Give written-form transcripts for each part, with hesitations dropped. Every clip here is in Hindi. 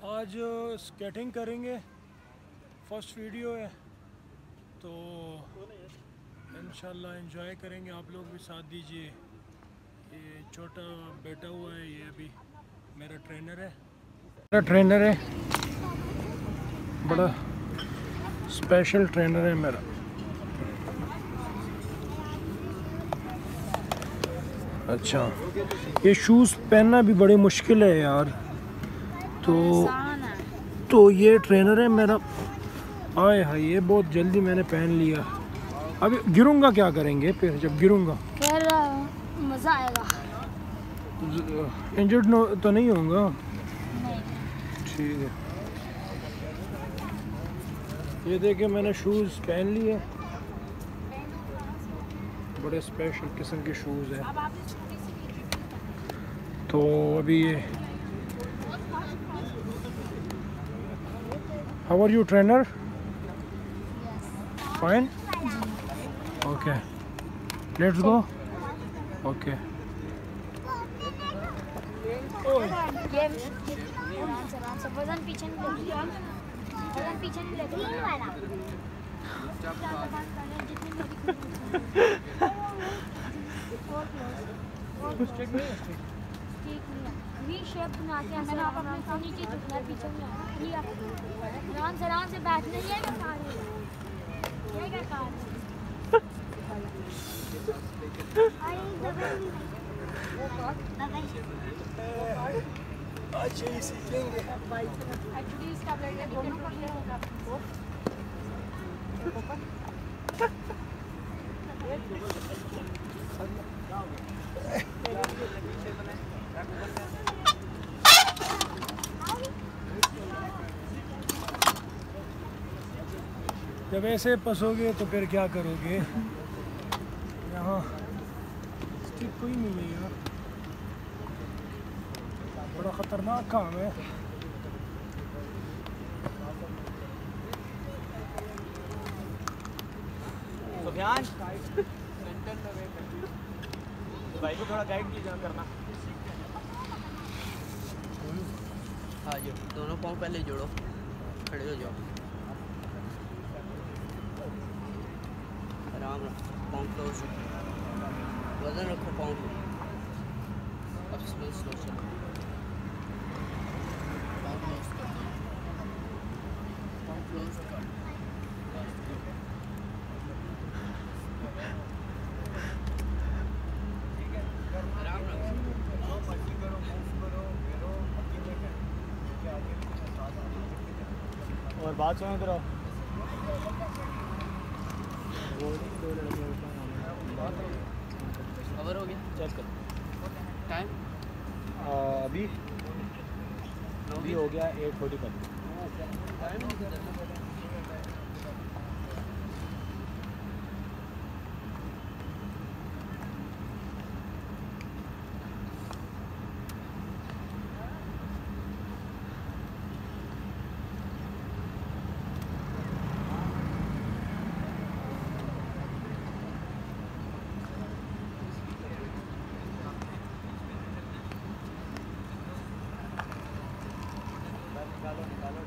आज स्केटिंग करेंगे, फर्स्ट वीडियो है तो इंशाल्लाह एंजॉय करेंगे। आप लोग भी साथ दीजिए। ये छोटा बैठा हुआ है, ये अभी मेरा ट्रेनर है, बड़ा स्पेशल ट्रेनर है मेरा। अच्छा, ये शूज़ पहनना भी बड़ी मुश्किल है यार। तो ये ट्रेनर है मेरा। आए हाय, ये बहुत जल्दी मैंने पहन लिया। अभी गिरूंगा क्या करेंगे फिर जब गिरूंगा? फिर मज़ा आएगा। इंजर्ड तो नहीं होगा? नहीं। ठीक है। ये देखिए मैंने शूज़ पहन लिए, बड़े स्पेशल किस्म के शूज़ हैं। तो अभी ये how are you trainer? Fine, okay, let's go. Okay, वजन पीछे नहीं लेते वाला। शेप बना के नीचे झुकना, पीछे में आराम से बैठना ही है। आज यही सीखेंगे। एक्चुअली इसका ब्लड जब ऐसे फंसोगे तो फिर क्या करोगे? यहाँ स्टिक कोई नहीं है यार, बड़ा ख़तरनाक काम है। सुफियान भाई को थोड़ा गाइड कीजिए करना। हाँ जी, दोनों पाँव पहले जोड़ो, खड़े हो जाओ, आराम रखो, पाँव क्लोज, वजन रखो पाँव को। अब स्लो स्लो चलो, पाँव क्लोज कर दो, पाँव क्लोज कर। और बात सुनो करो। कवर हो गया, चेक करो टाइम अभी हो गया 8:45। टाइम निकालो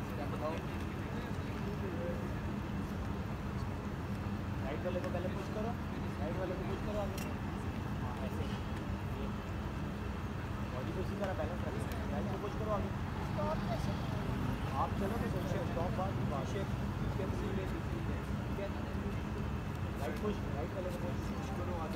राइट वाले को पहले पुश करो, राइट वाले को पुश करो आगे। हाँ ऐसे बॉडी को इसी तरह बैलेंस रखो, राइट को पुश करो आगे। आप चलो ना stop bar shape right push, right वाले को पुश करो आगे।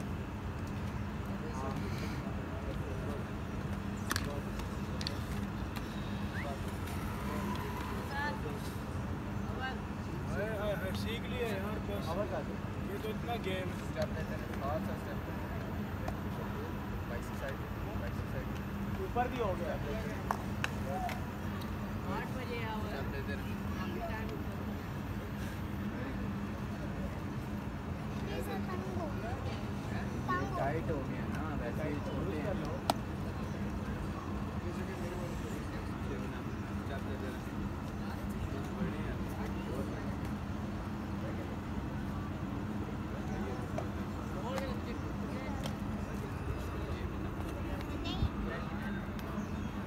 सीख लिए यार बस, ये तो इतना गेम है। ऊपर भी हो गया। 8 बजे टाइट हो गया ना, वैसे ही छोटे हैं लोग।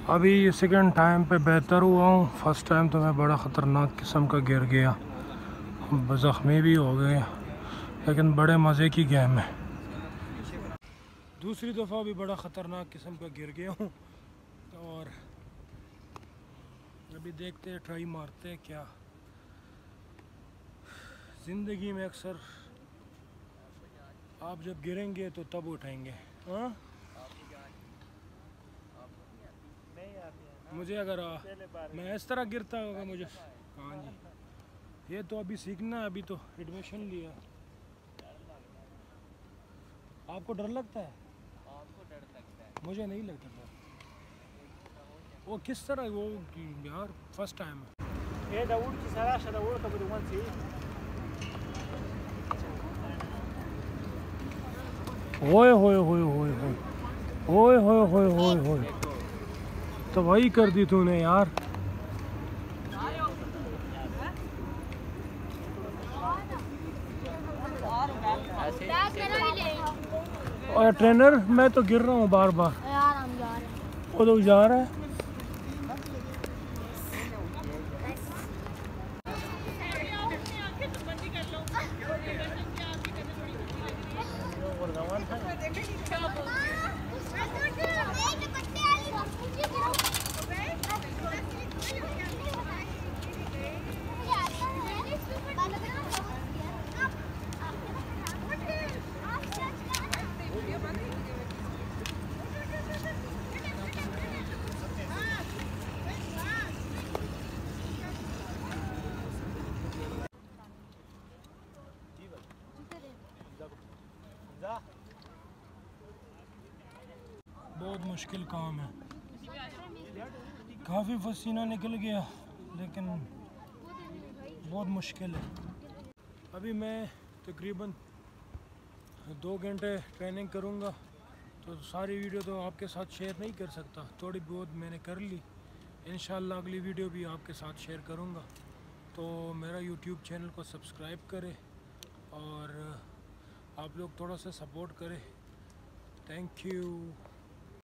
अभी सेकंड टाइम पे बेहतर हुआ हूँ। फर्स्ट टाइम तो मैं बड़ा ख़तरनाक किस्म का गिर गया, ज़ख्मी भी हो गए, लेकिन बड़े मज़े की गेम है। दूसरी दफ़ा भी बड़ा ख़तरनाक किस्म का गिर गया हूँ और अभी देखते हैं, ट्राई मारते हैं क्या। ज़िंदगी में अक्सर आप जब गिरेंगे तो तब उठाएंगे। हाँ, मुझे अगर मैं इस तरह गिरता होगा मुझे। हाँ जी, ये तो अभी सीखना है, अभी तो एडमिशन लिया। आपको डर लगता है? मुझे नहीं लगता था। वो किस तरह वो यार फर्स्ट टाइम है। ये दाऊद की सारा दाऊद का बुदुमान सी ओए होए होए होए होए ओए होए होए होए होए, तो वही कर दी तूने यार। और ट्रेनर मैं तो गिर रहा हूँ बार बार। यार हम जा रहे हैं। वो तो जा रहा है। बहुत मुश्किल काम है, काफ़ी पसीना निकल गया, लेकिन बहुत मुश्किल है। अभी मैं तकरीबन 2 घंटे ट्रेनिंग करूँगा, तो सारी वीडियो तो आपके साथ शेयर नहीं कर सकता, थोड़ी बहुत मैंने कर ली। इंशाल्लाह अगली वीडियो भी आपके साथ शेयर करूँगा। तो मेरा यूट्यूब चैनल को सब्सक्राइब करें और आप लोग थोड़ा सा सपोर्ट करें। Thank you.